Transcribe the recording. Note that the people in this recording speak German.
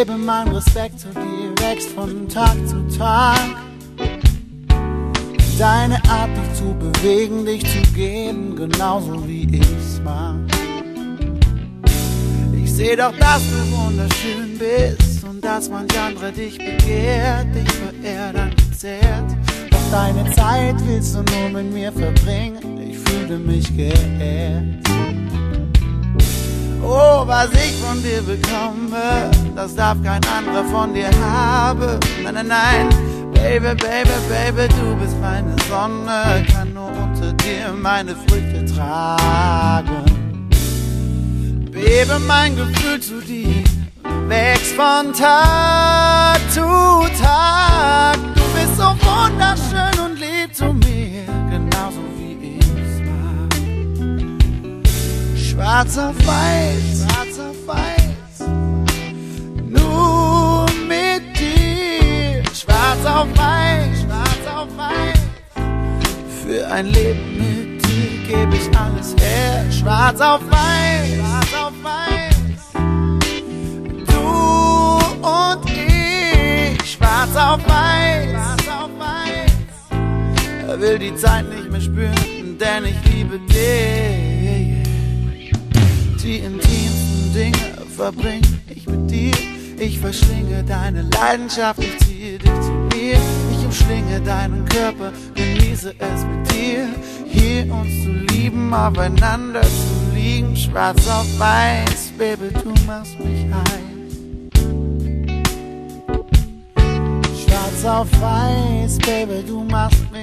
Baby, mein Respekt zu dir wächst von Tag zu Tag. Deine Art, dich zu bewegen, dich zu geben, genauso wie ich's mag. Ich seh doch, dass du wunderschön bist und dass manch andere dich begehrt, dich verehrt, angezehrt. Doch deine Zeit willst du nur mit mir verbringen, ich fühle mich geehrt. Oh, was ich von dir bekomme, das darf kein anderer von dir haben. Nein, nein, nein, Baby, Baby, Baby, du bist meine Sonne, kann nur unter dir meine Früchte tragen. Baby, mein Gefühl zu dir wächst von Tag zu Tag. Du bist so wunderschön und lieb zu mir, genauso wie ich's mag. Schwarz auf weiß, schwarz auf weiß, nur mit dir. Schwarz auf weiß, für ein Leben mit dir gebe ich alles her. Schwarz auf weiß, du und ich. Schwarz auf weiß, er will die Zeit nicht mehr spüren, denn ich liebe dich. Die intimsten Dinge verbring ich mit dir. Ich verschlinge deine Leidenschaft, ich ziehe dich zu mir. Ich umschlinge deinen Körper, genieße es mit dir. Hier uns zu lieben, aufeinander zu liegen. Schwarz auf weiß, Baby, du machst mich heiß. Schwarz auf weiß, Baby, du machst mich heiß.